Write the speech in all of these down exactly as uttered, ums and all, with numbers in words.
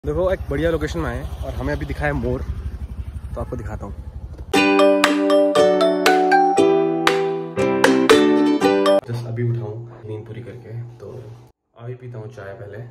देखो एक बढ़िया लोकेशन में आए और हमें अभी दिखा है मोर, तो आपको दिखाता हूँ। जस्ट अभी उठाऊँ नींद पूरी करके, तो अभी पीता हूँ चाय पहले।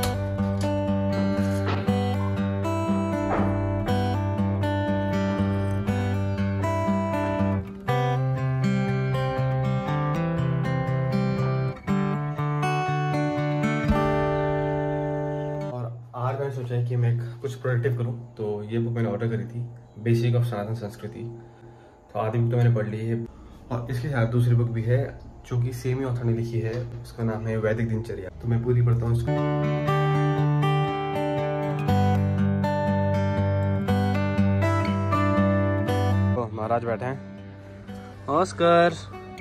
आज मैंने सोचा है कि मैं कुछ प्रोडक्टिव करूं, तो ये बुक मैंने ऑर्डर करी थी, बेसिक ऑफ सनातन संस्कृति। तो आधी बुक तो मैंने पढ़ ली है और इसके साथ दूसरी बुक भी है जो कि सेम ही ऑथर ने लिखी है, उसका नाम है वैदिक दिनचर्या। तो मैं पूरी पढ़ता हूँ इसको। तो महाराज बैठे हैं, नमस्कार।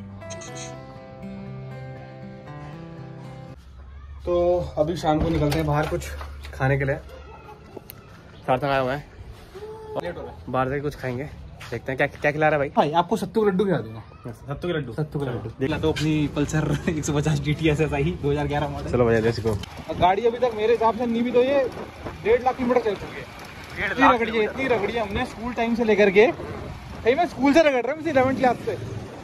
तो अभी शाम को निकलते हैं बाहर कुछ खाने के लिए। सार्थक आया हुआ है, बाहर जाके कुछ खाएंगे, देखते हैं क्या क्या खिला रहा है भाई। भाई आपको सत्तू के लड्डू खिला दूंगा। सत्तू के लड्डू, सत्तू के लड्डू देखला तो अपनी पल्सर एक सौ पचास D T S S I दो हज़ार ग्यारह मॉडल। चलो भैया जैसे को गाड़ी अभी तक मेरे हिसाब से नहीं भी तो ये डेढ़ लाख किलोमीटर चल चुकी है। इतनी रगड़ी है, इतनी रगड़ी है हमने स्कूल टाइम से लेकर के, भाई मैं स्कूल से रगड़ रहा हूँ इलेवेंथ क्लास से,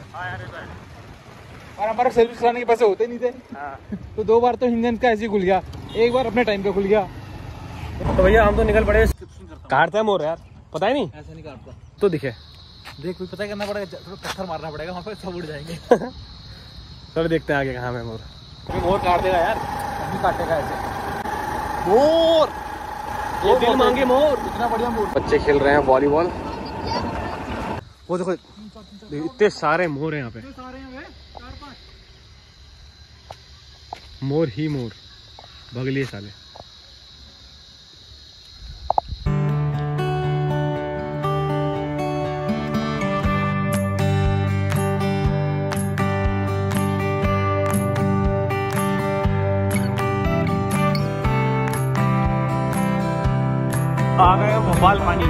और हमारा सर्विस कराने के पैसे होते नहीं थे। तो दो बार तो इंजन का ऐसे ही खुल गया, एक बार अपने टाइम पे खुल गया। तो भैया हम तो निकल पड़े। काटता है मोर यार, पता है नहीं, ऐसा नहीं काटता तो दिखे देख कोई पता करना पड़ेगा, थोड़ा पत्थर मारना पड़ेगा, वहाँ पे सब उड़ जाएंगे। चलो देखते हैं आगे कहाँ है मोर। मोर काट देगा यार, नहीं काटेगा ऐसे। मोर ये दिल मांगे मोर, इतना बढ़िया मोर। बच्चे खेल रहे हैं वॉलीबॉल। वो देखो इतने सारे मोर हैं यहाँ पे, मोर ही मोर, भगलिए साले। आ गए भोपाल पानी।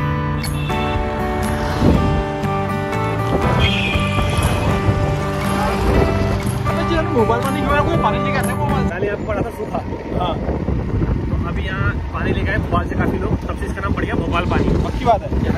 भोपाल पानी क्यों है, कोई पानी लेके आते हैं भोपाल। पहले आपको पड़ा था सूखा, हाँ, तो अभी यहाँ पानी लेके आए भोपाल से काफी लोग, तब से इसका नाम पड़ गया भोपाल पानी। पक्की बात है।